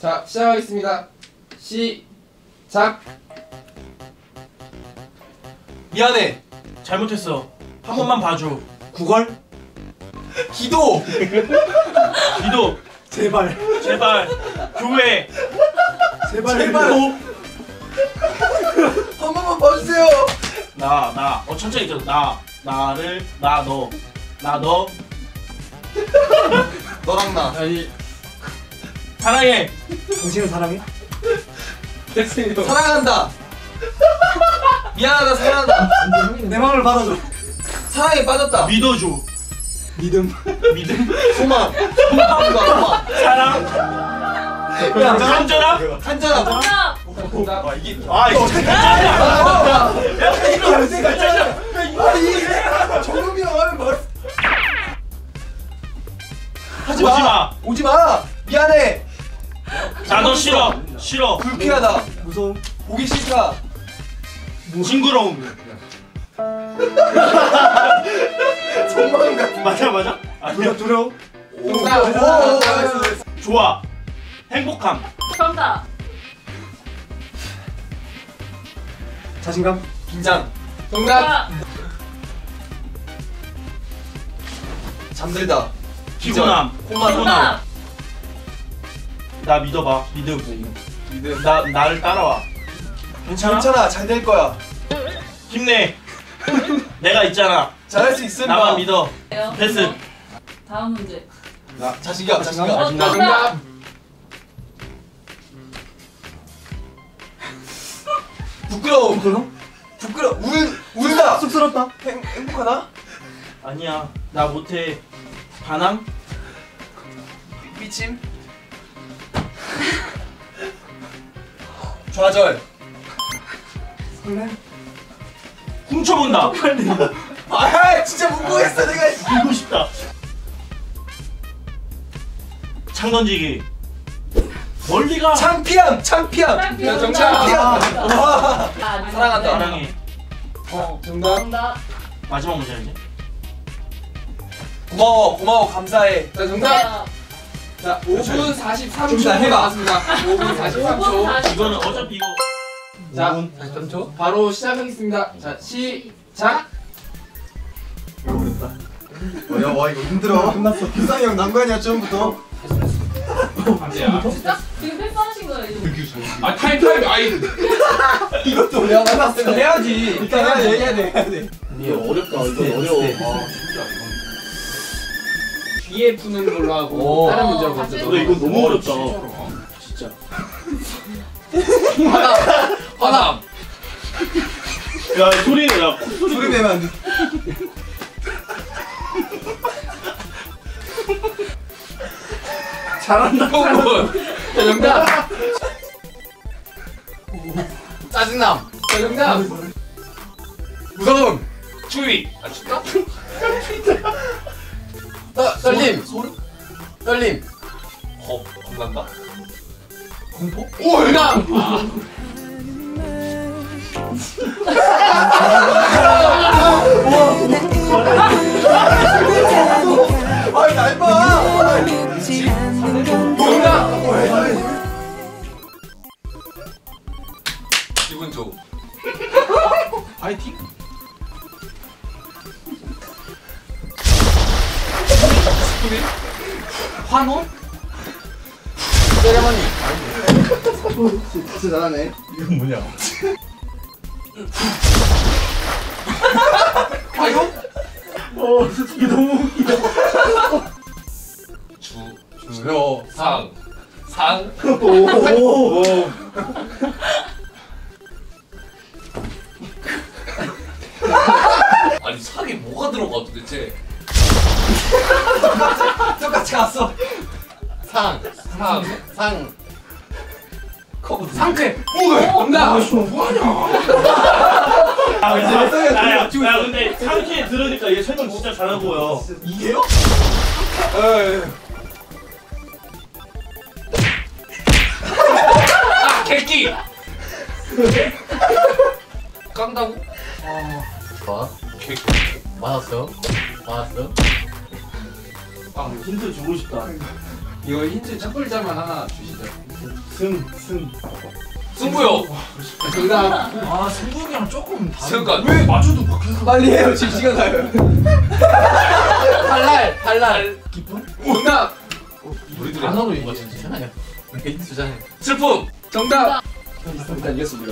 자, 시작하겠습니다. 시작. 미안해. 잘못했어. 한 번만 봐줘. 구걸? 기도. 기도. 제발. 제발. 교회. 제발. 기도. 한 번만 봐주세요. 천천히 줘. 너. 너랑 나. 아니, 사랑해. 당신은 사랑해? 됐어요. 사랑한다. 미안하다. 사랑한다. 내 마음을 받아줘. 사랑에 빠졌다. 믿어줘. 믿음. 소망. 사랑. 간절함. 간절함. 정답. 이게. 아 이거 정음이 형을 말. 오지마. 오지마. 미안해. 나 너 싫어. 불쾌하다. 무서움. 보기 싫다. 징그러움. 정말 같은. 맞아. 두려워. 정답. 오. 좋아. 행복함. 정답. 자신감. 긴장. 정답. 잠들다. 피곤함. 정답. 나 믿어봐. 믿음. 나를 따라와. 괜찮아? 괜찮아. 잘 될 거야. 힘내. 내가 있잖아. 잘할 수 있음. 나만 믿어. 패스. 다음 문제. 자신감. 정답. 부끄러움. 울다. 쑥스럽다. 행복하다. 아니야. 나 못해. 반항? 미침. 좌절. 설렘. 훔쳐본다. 아 진짜 묻고했어 내가. 이고 싶다. 창 던지기. 멀리가. 창피함. 정답. 사랑한다. 사랑해. 정답. 마지막 문제인데. 고마워 감사해. 자, 정답. 자, 5분 43초 좀 해봐. 나왔습니다. 5분 43초. 이거는 어차피 이거. 자, 43초. 바로 시작하겠습니다. 자, 시작. 와 이거 힘들어. 끝났어. 규상이 형 난관이야 처음부터. 안돼야. 진짜? 지금 패스하신 거예요? 이거? 아, 타임. 아이. 이것도 내가 만났으면 해야지. 일단 해야 돼. 이게 어렵다. 이거 어려워. 뒤에 푸는 걸로 하고 다른 문제로 먼저. 근데 이거 너무 어렵다. 진짜. 화남. 야 소리 내라. 소리 내면 안 돼. 잘한다. 자, 정답. 짜증남. 자, 정답. 무서움. 추위. 아, 춥다? 떨림. 떨림. 겁난다. 공포? 오, 정답. 아이 날 봐. 정답. 기분 좋. 파이팅. 환호? 세레머니. 진짜 잘하네. 이건 뭐냐? 과요? 이게 너무 웃기다. 주요 상. 오. 아니, 상에 뭐가 들어가 도대체? 똑같이 갔어. 상. 커브. 상쾌. 정답. 뭐하냐? 야 근데 상쾌 들으니까 얘 설명 진짜 잘한 거야. 이게요? 아, 객기. 깐다고? 좋아. 맞았어. 힌트 주고 싶다. 이거 힌트 첫 글자만 하나 주시죠. 승부요. 정답. 아 승부형이랑 조금 승관. 왜 맞춰도 바뀌어? 빨리 해요. 지금 시간 가요. 탈날. 정답. 우리들이 단어로 얘기하면 되잖아요. 힌트 주잖아요. 슬픔. 정답. 일단 이겼습니다.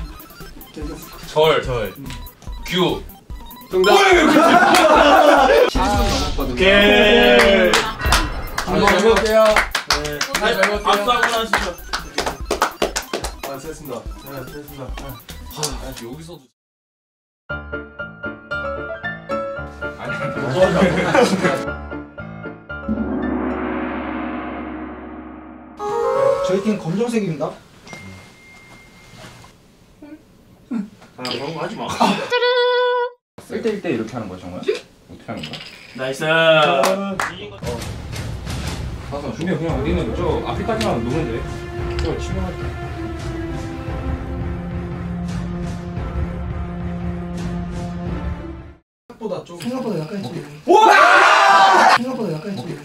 절. 규. 정답. 70분 넘었거든요. 오케이. 잘 먹을게요. 잘 먹을게요. 악수 한번 하시죠. 아 됐습니다. 네 됐습니다. 여기서도. 저희 팀 검정색입니다. 아 그런 거 하지 마. 1대1대 이렇게 하는 거야 정말? 어떻게 하는 거야? 나이스. 이긴 거. 가서 준비 그냥 어디 있는 저 앞에까지만 놓으면 돼. 저 치면 할게. 생각보다 약간 했지. 생각보다 약간 했지.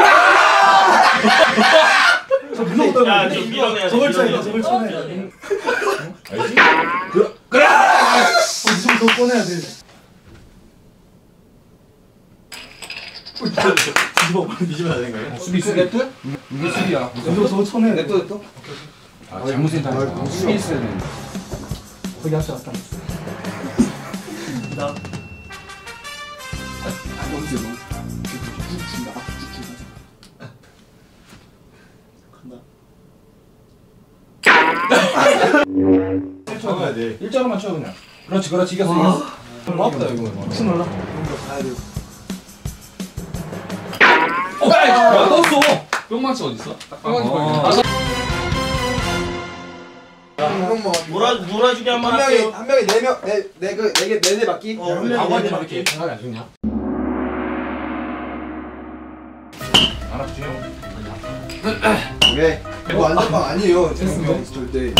저 무서웠다고. 야, 좀 밀어내야 돼. 저걸 쳐야 돼. 밀어내야 돼. 저걸 쳐야 돼. 알지? 무슨 더 꺼내야 돼. 뒤집어야 되는 거예요? 수비. 이게 수비야. 너 저거 쳐내야 돼. 냅둬. 아 잘못 생각했어. 수비 있어야 돼. 거기 왔다 왔다. 나. 쳐야 돼. 일자로만 쳐 그냥. 그렇지 이겼어. 고맙다 이거. 무슨 올라? 야, 넣었어. 뿅망치 어디 있어? 뿅망치 걸려. 몰아주기 한 번 할게요. 한 명이 네개 맞기. 한 명이 아버지 네 이렇게 생각이 안 좋냐? 알았지 형. 오케이. 이거 안전빵 아니에요. 형 절대.